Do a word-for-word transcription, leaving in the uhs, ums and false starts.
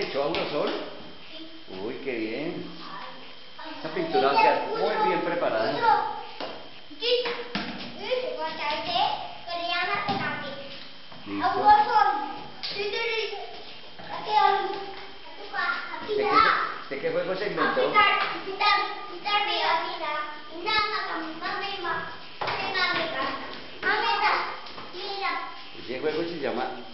echó a uno solo? Uy, qué bien. Esa pintura va a quedar muy bien preparada. Listo. ¿Usted qué, usted qué juego se inventó? Ese juego se llama